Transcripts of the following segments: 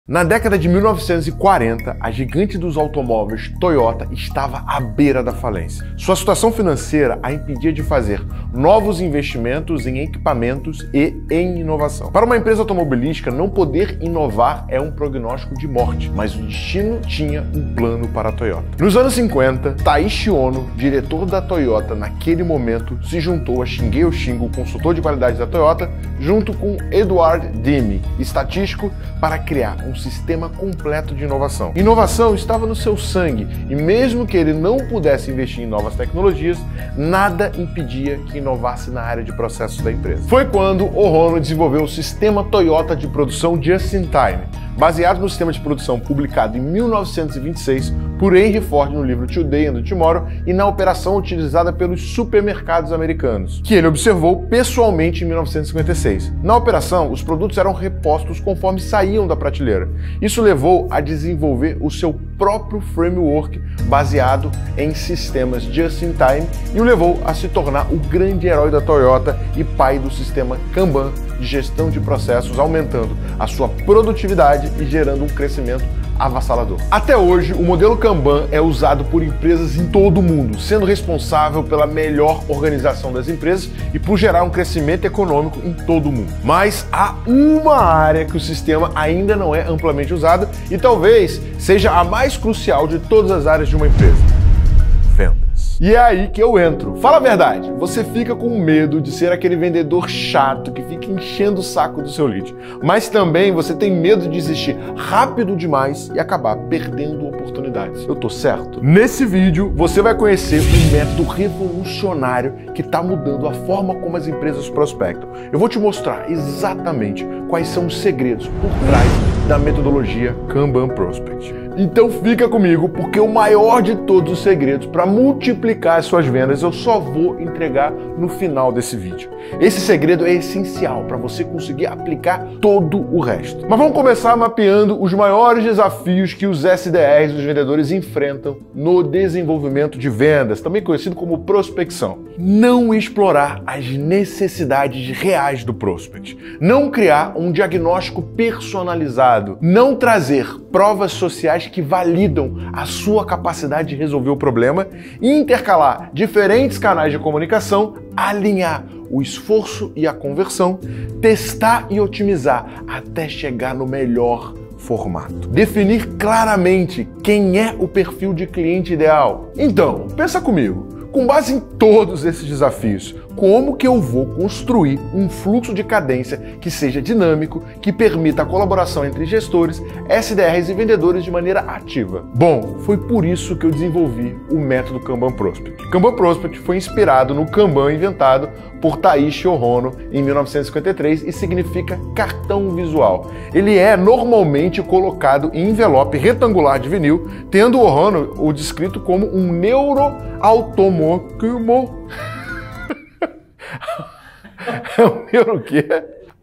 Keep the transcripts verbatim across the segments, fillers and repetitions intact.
Na década de mil novecentos e quarenta, a gigante dos automóveis Toyota estava à beira da falência. Sua situação financeira a impedia de fazer novos investimentos em equipamentos e em inovação. Para uma empresa automobilística, não poder inovar é um prognóstico de morte, mas o destino tinha um plano para a Toyota. Nos anos cinquenta, Taiichi Ohno, diretor da Toyota naquele momento, se juntou a Shigeo Shingo, consultor de qualidade da Toyota, junto com Edward Demme, estatístico, para criar um sistema completo de inovação. Inovação estava no seu sangue e mesmo que ele não pudesse investir em novas tecnologias, nada impedia que inovasse na área de processos da empresa. Foi quando Ohno desenvolveu o sistema Toyota de produção Just-in-Time, baseado no sistema de produção publicado em mil novecentos e vinte e seis por Henry Ford no livro Today and Tomorrow e na operação utilizada pelos supermercados americanos, que ele observou pessoalmente em mil novecentos e cinquenta e seis. Na operação, os produtos eram repostos conforme saíam da prateleira. Isso levou a desenvolver o seu próprio framework baseado em sistemas Just-in-Time e o levou a se tornar o grande herói da Toyota e pai do sistema Kanban de gestão de processos, aumentando a sua produtividade e gerando um crescimento avassalador. Até hoje, o modelo Kanban é usado por empresas em todo o mundo, sendo responsável pela melhor organização das empresas e por gerar um crescimento econômico em todo o mundo. Mas há uma área que o sistema ainda não é amplamente usado e talvez seja a mais crucial de todas as áreas de uma empresa: vendas. E é aí que eu entro. Fala a verdade, você fica com medo de ser aquele vendedor chato que fica enchendo o saco do seu lead. Mas também você tem medo de desistir rápido demais e acabar perdendo oportunidades. Eu tô certo? Nesse vídeo você vai conhecer um método revolucionário que está mudando a forma como as empresas prospectam. Eu vou te mostrar exatamente quais são os segredos por trás da metodologia Kanban Prospect. Então fica comigo, porque o maior de todos os segredos para multiplicar as suas vendas eu só vou entregar no final desse vídeo. Esse segredo é essencial para você conseguir aplicar todo o resto. Mas vamos começar mapeando os maiores desafios que os S D Rs, os vendedores, enfrentam no desenvolvimento de vendas, também conhecido como prospecção. Não explorar as necessidades reais do prospect. Não criar um diagnóstico personalizado. Não trazer provas sociais que validam a sua capacidade de resolver o problema e intercalar diferentes canais de comunicação, alinhar o esforço e a conversão, testar e otimizar até chegar no melhor formato. Definir claramente quem é o perfil de cliente ideal. Então, pensa comigo. Com base em todos esses desafios, como que eu vou construir um fluxo de cadência que seja dinâmico, que permita a colaboração entre gestores, S D Rs e vendedores de maneira ativa? Bom, foi por isso que eu desenvolvi o método Kanban Prospect. Kanban Prospect foi inspirado no Kanban inventado por Taiichi Ohno em mil novecentos e cinquenta e três e significa cartão visual. Ele é normalmente colocado em envelope retangular de vinil, tendo Ohno o descrito como um neuroautomóvel. É um neuro o quê?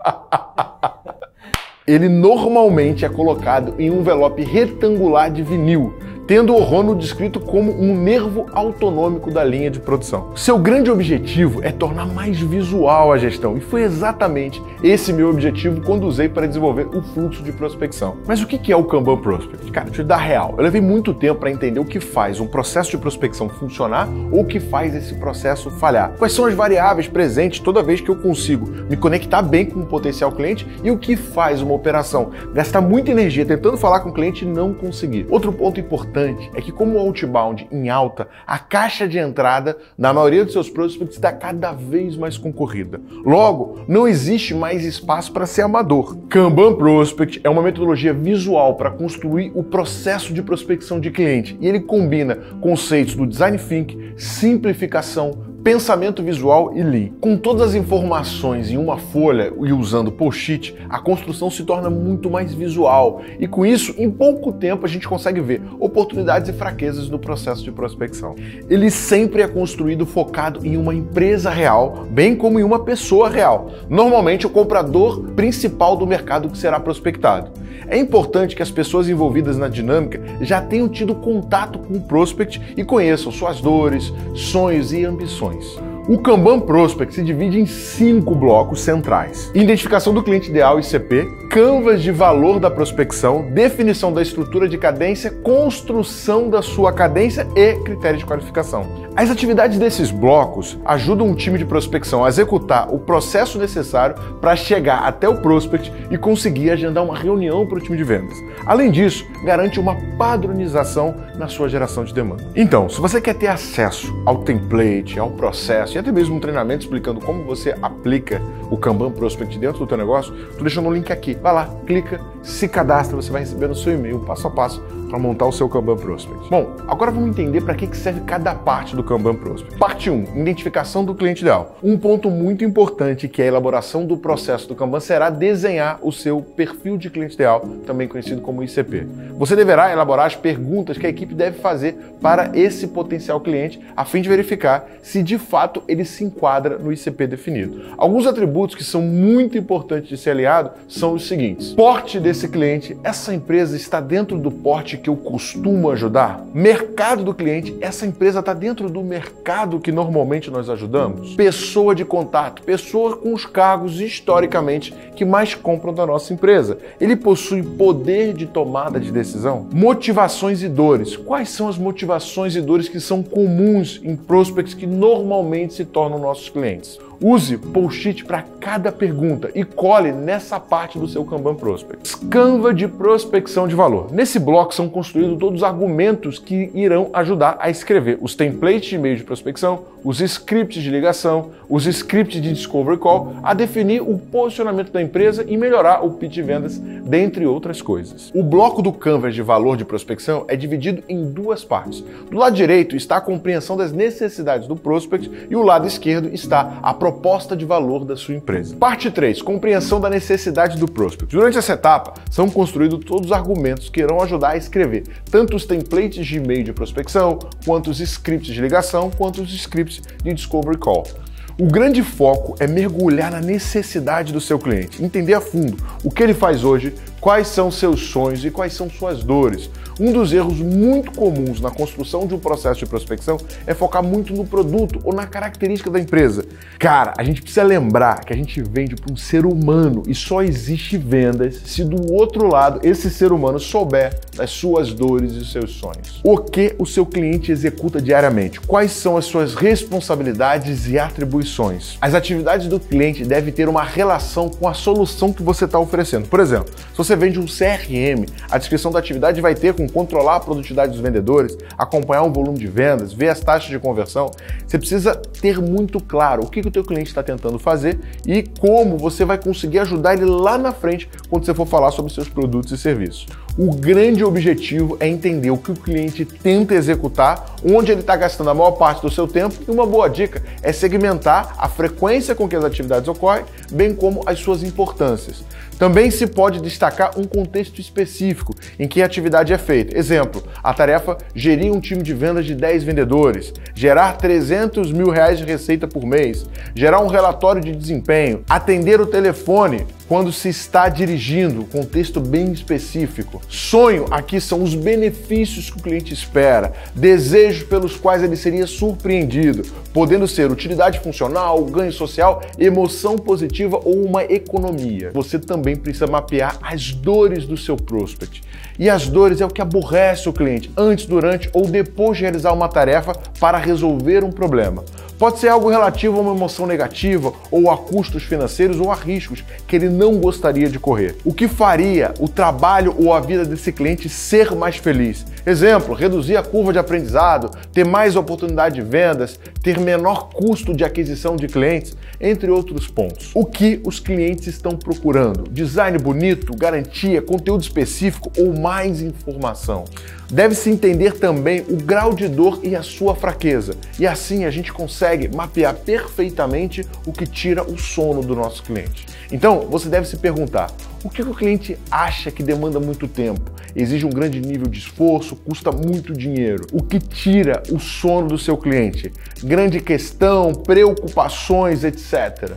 Ele normalmente é colocado em um envelope retangular de vinil, tendo o Ohno descrito como um nervo autonômico da linha de produção. Seu grande objetivo é tornar mais visual a gestão, e foi exatamente esse meu objetivo quando usei para desenvolver o fluxo de prospecção. Mas o que é o Kanban Prospect? Cara, deixa eu dar real. Eu levei muito tempo para entender o que faz um processo de prospecção funcionar ou o que faz esse processo falhar. Quais são as variáveis presentes toda vez que eu consigo me conectar bem com o potencial cliente e o que faz uma operação gastar muita energia tentando falar com o cliente e não conseguir. Outro ponto importante é que, como o outbound em alta, a caixa de entrada da maioria dos seus prospects está cada vez mais concorrida. Logo, não existe mais espaço para ser amador. Kanban Prospect é uma metodologia visual para construir o processo de prospecção de cliente e ele combina conceitos do design thinking, simplificação, pensamento visual e lean. Com todas as informações em uma folha e usando post-it, a construção se torna muito mais visual e com isso, em pouco tempo, a gente consegue ver oportunidades e fraquezas no processo de prospecção. Ele sempre é construído focado em uma empresa real, bem como em uma pessoa real, normalmente o comprador principal do mercado que será prospectado. É importante que as pessoas envolvidas na dinâmica já tenham tido contato com o prospect e conheçam suas dores, sonhos e ambições. O Kanban Prospect se divide em cinco blocos centrais: identificação do cliente ideal I C P, canvas de valor da prospecção, definição da estrutura de cadência, construção da sua cadência e critérios de qualificação. As atividades desses blocos ajudam o time de prospecção a executar o processo necessário para chegar até o prospect e conseguir agendar uma reunião para o time de vendas. Além disso, garante uma padronização na sua geração de demanda. Então, se você quer ter acesso ao template, ao processo e até mesmo um treinamento explicando como você aplica o Kanban Prospect dentro do teu negócio, tô deixando um link aqui. Vai lá, clica, se cadastra, você vai receber no seu e-mail passo a passo para montar o seu Kanban Prospect. Bom, agora vamos entender para que serve cada parte do Kanban Prospect. Parte um, identificação do cliente ideal. Um ponto muito importante que é a elaboração do processo do Kanban será desenhar o seu perfil de cliente ideal, também conhecido como I C P. Você deverá elaborar as perguntas que a equipe deve fazer para esse potencial cliente, a fim de verificar se de fato ele se enquadra no I C P definido. Alguns atributos que são muito importantes de ser aliado são os seguintes: porte desse cliente, essa empresa está dentro do porte que eu costumo ajudar? Mercado do cliente, essa empresa está dentro do mercado que normalmente nós ajudamos? Pessoa de contato, pessoa com os cargos historicamente que mais compram da nossa empresa. Ele possui poder de tomada de decisão? Motivações e dores. Quais são as motivações e dores que são comuns em prospects que normalmente se tornam nossos clientes? Use post-it para cada pergunta e cole nessa parte do seu Kanban Prospect. Canva de prospecção de valor. Nesse bloco são construídos todos os argumentos que irão ajudar a escrever os templates de e-mail de prospecção, os scripts de ligação, os scripts de discovery call, a definir o posicionamento da empresa e melhorar o pitch de vendas, dentre outras coisas. O bloco do Canvas de valor de prospecção é dividido em duas partes. Do lado direito está a compreensão das necessidades do prospect e o lado esquerdo está a proposta de valor da sua empresa. Parte três. Compreensão da necessidade do prospect. Durante essa etapa, são construídos todos os argumentos que irão ajudar a escrever tanto os templates de e-mail de prospecção, quanto os scripts de ligação, quanto os scripts de discovery call. O grande foco é mergulhar na necessidade do seu cliente, entender a fundo o que ele faz hoje, quais são seus sonhos e quais são suas dores. Um dos erros muito comuns na construção de um processo de prospecção é focar muito no produto ou na característica da empresa. Cara, a gente precisa lembrar que a gente vende para um ser humano e só existe vendas se do outro lado esse ser humano souber das suas dores e seus sonhos. O que o seu cliente executa diariamente? Quais são as suas responsabilidades e atribuições? As atividades do cliente devem ter uma relação com a solução que você está oferecendo. Por exemplo, se você vende um C R M, a descrição da atividade vai ter com controlar a produtividade dos vendedores, acompanhar o volume de vendas, ver as taxas de conversão. Você precisa ter muito claro o que o teu cliente está tentando fazer e como você vai conseguir ajudar ele lá na frente quando você for falar sobre seus produtos e serviços. O grande objetivo é entender o que o cliente tenta executar, onde ele está gastando a maior parte do seu tempo, e uma boa dica é segmentar a frequência com que as atividades ocorrem, bem como as suas importâncias. Também se pode destacar um contexto específico em que a atividade é feita. Exemplo, a tarefa gerir um time de vendas de dez vendedores, gerar trezentos mil reais de receita por mês, gerar um relatório de desempenho, atender o telefone quando se está dirigindo, contexto bem específico. Sonho aqui são os benefícios que o cliente espera, desejos pelos quais ele seria surpreendido, podendo ser utilidade funcional, ganho social, emoção positiva ou uma economia. Você também precisa mapear as dores do seu prospect. E as dores é o que aborrece o cliente antes, durante ou depois de realizar uma tarefa para resolver um problema. Pode ser algo relativo a uma emoção negativa, ou a custos financeiros, ou a riscos que ele não gostaria de correr. O que faria o trabalho ou a vida desse cliente ser mais feliz? Exemplo, reduzir a curva de aprendizado, ter mais oportunidade de vendas, ter menor custo de aquisição de clientes, entre outros pontos. O que os clientes estão procurando? Design bonito, garantia, conteúdo específico ou mais informação? Deve-se entender também o grau de dor e a sua fraqueza. E assim a gente consegue mapear perfeitamente o que tira o sono do nosso cliente. Então, você deve se perguntar: o que o cliente acha que demanda muito tempo, exige um grande nível de esforço, custa muito dinheiro? O que tira o sono do seu cliente? Grande questão, preocupações, etcétera.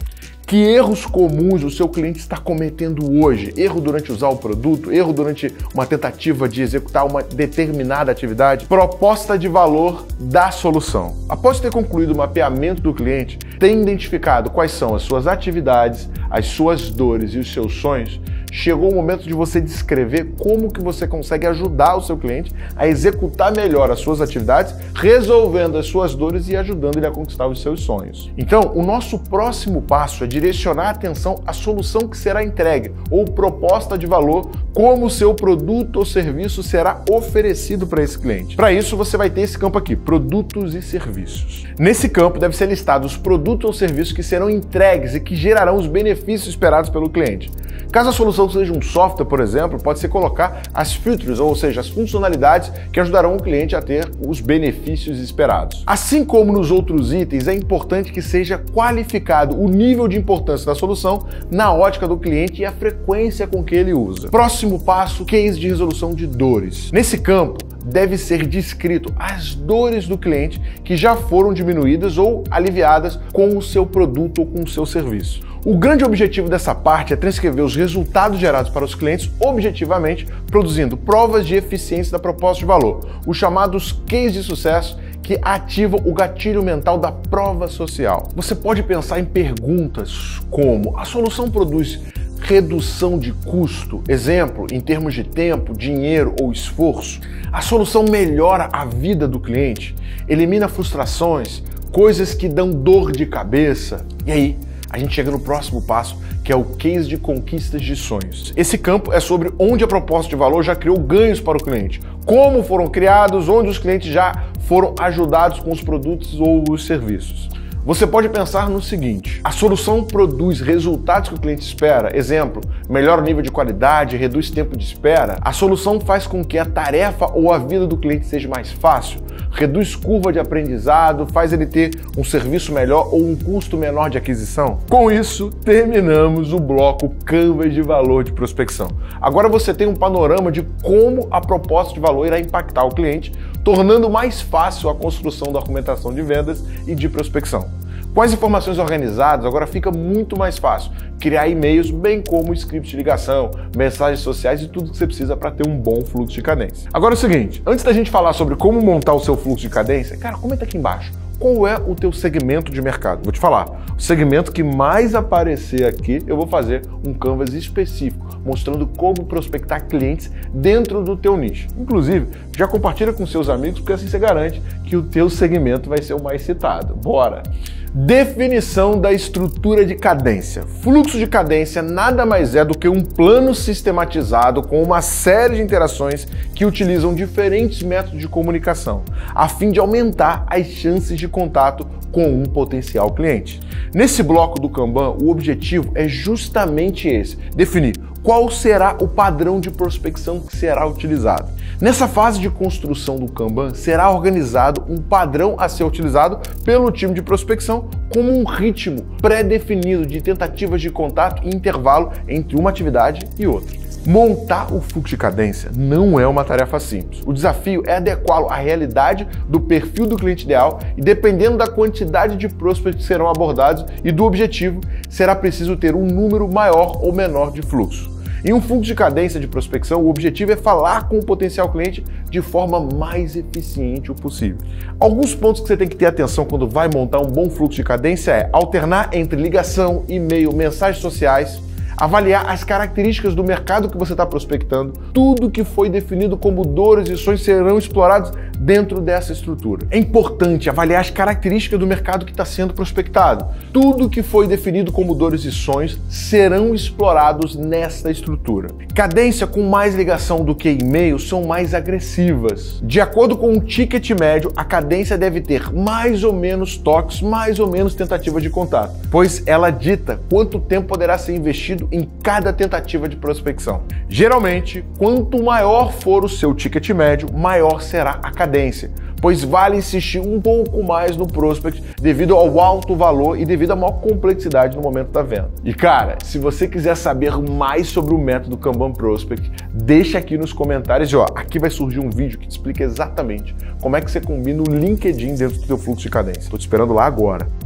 Que erros comuns o seu cliente está cometendo hoje? Erro durante usar o produto? Erro durante uma tentativa de executar uma determinada atividade? Proposta de valor da solução. Após ter concluído o mapeamento do cliente, tem identificado quais são as suas atividades, as suas dores e os seus sonhos, chegou o momento de você descrever como que você consegue ajudar o seu cliente a executar melhor as suas atividades, resolvendo as suas dores e ajudando ele a conquistar os seus sonhos. Então, o nosso próximo passo é direcionar a atenção à solução que será entregue ou proposta de valor, como o seu produto ou serviço será oferecido para esse cliente. Para isso, você vai ter esse campo aqui, produtos e serviços. Nesse campo, deve ser listado os produtos ou serviços que serão entregues e que gerarão os benefícios esperados pelo cliente. Caso a solução seja um software, por exemplo, pode-se colocar as features, ou seja, as funcionalidades que ajudarão o cliente a ter os benefícios esperados. Assim como nos outros itens, é importante que seja qualificado o nível de importância da solução na ótica do cliente e a frequência com que ele usa. Próximo passo, case de resolução de dores. Nesse campo, deve ser descrito as dores do cliente que já foram diminuídas ou aliviadas com o seu produto ou com o seu serviço. O grande objetivo dessa parte é transcrever os resultados gerados para os clientes objetivamente, produzindo provas de eficiência da proposta de valor, os chamados cases de sucesso, que ativam o gatilho mental da prova social. Você pode pensar em perguntas como: a solução produz redução de custo, exemplo, em termos de tempo, dinheiro ou esforço? A solução melhora a vida do cliente, elimina frustrações, coisas que dão dor de cabeça. E aí, a gente chega no próximo passo, que é o case de conquistas de sonhos. Esse campo é sobre onde a proposta de valor já criou ganhos para o cliente, como foram criados, onde os clientes já foram ajudados com os produtos ou os serviços. Você pode pensar no seguinte: a solução produz resultados que o cliente espera, exemplo, melhora o nível de qualidade, reduz tempo de espera. A solução faz com que a tarefa ou a vida do cliente seja mais fácil, reduz curva de aprendizado, faz ele ter um serviço melhor ou um custo menor de aquisição. Com isso, terminamos o bloco Canvas de valor de prospecção. Agora você tem um panorama de como a proposta de valor irá impactar o cliente, tornando mais fácil a construção da argumentação de vendas e de prospecção. Com as informações organizadas, agora fica muito mais fácil criar e-mails, bem como scripts de ligação, mensagens sociais e tudo que você precisa para ter um bom fluxo de cadência. Agora é o seguinte, antes da gente falar sobre como montar o seu fluxo de cadência, cara, comenta aqui embaixo. Qual é o teu segmento de mercado? Vou te falar, o segmento que mais aparecer aqui, eu vou fazer um canvas específico, mostrando como prospectar clientes dentro do teu nicho. Inclusive, já compartilha com seus amigos, porque assim você garante que o teu segmento vai ser o mais citado. Bora! Definição da estrutura de cadência. Fluxo de cadência nada mais é do que um plano sistematizado com uma série de interações que utilizam diferentes métodos de comunicação, a fim de aumentar as chances de contato com um potencial cliente. Nesse bloco do Kanban, o objetivo é justamente esse: definir qual será o padrão de prospecção que será utilizado. Nessa fase de construção do Kanban, será organizado um padrão a ser utilizado pelo time de prospecção como um ritmo pré-definido de tentativas de contato e intervalo entre uma atividade e outra. Montar o fluxo de cadência não é uma tarefa simples. O desafio é adequá-lo à realidade do perfil do cliente ideal e, dependendo da quantidade de prospects que serão abordados e do objetivo, será preciso ter um número maior ou menor de fluxo. Em um fluxo de cadência de prospecção, o objetivo é falar com o potencial cliente de forma mais eficiente o possível. Alguns pontos que você tem que ter atenção quando vai montar um bom fluxo de cadência é alternar entre ligação, e-mail, mensagens sociais, avaliar as características do mercado que você está prospectando. Tudo que foi definido como dores e sonhos serão explorados dentro dessa estrutura. É importante avaliar as características do mercado que está sendo prospectado. Tudo que foi definido como dores e sonhos serão explorados nessa estrutura. Cadência com mais ligação do que e-mail são mais agressivas. De acordo com o ticket médio, a cadência deve ter mais ou menos toques, mais ou menos tentativas de contato, pois ela dita quanto tempo poderá ser investido em cada tentativa de prospecção. Geralmente, quanto maior for o seu ticket médio, maior será a cadência, pois vale insistir um pouco mais no prospect devido ao alto valor e devido à maior complexidade no momento da venda. E cara, se você quiser saber mais sobre o método Kanban Prospect, deixa aqui nos comentários e ó, aqui vai surgir um vídeo que te explica exatamente como é que você combina o LinkedIn dentro do seu fluxo de cadência. Tô te esperando lá agora.